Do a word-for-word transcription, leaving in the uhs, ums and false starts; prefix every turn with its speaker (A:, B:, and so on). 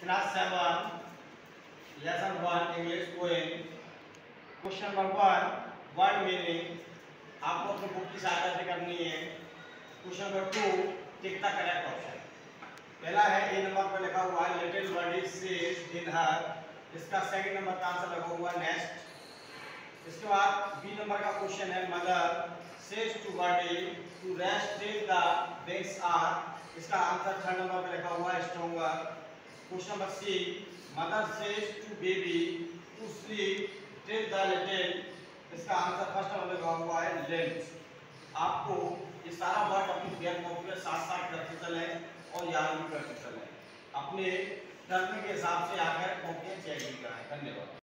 A: Class seven lesson one English poem. Question number one, word meaning आपको अपनी book की सहायता से करनी है। Question number two, tick the correct option. पहला है ए नंबर पर लिखा हुआ है little birdie sees in her, इसका सेकंड नंबर का आंसर लगा हुआ है नेस्ट। इसके बाद बी नंबर का क्वेश्चन है mother says to birdie to rest till the wings are, इसका आंसर थर्ड नंबर पे लिखा हुआ है stronger. Question number C, mother says to baby to sleep till the little, इसका आंसर फर्स्ट नंबर पे लिखा हुआ है लेंथ। आपको ये सारा वर्ड अपनी पेन कॉपी में साथ साथ करते चले और याद भी करते चले। अपने टर्म के हिसाब से आकर कॉपियां चेक भी कराएं। धन्यवाद।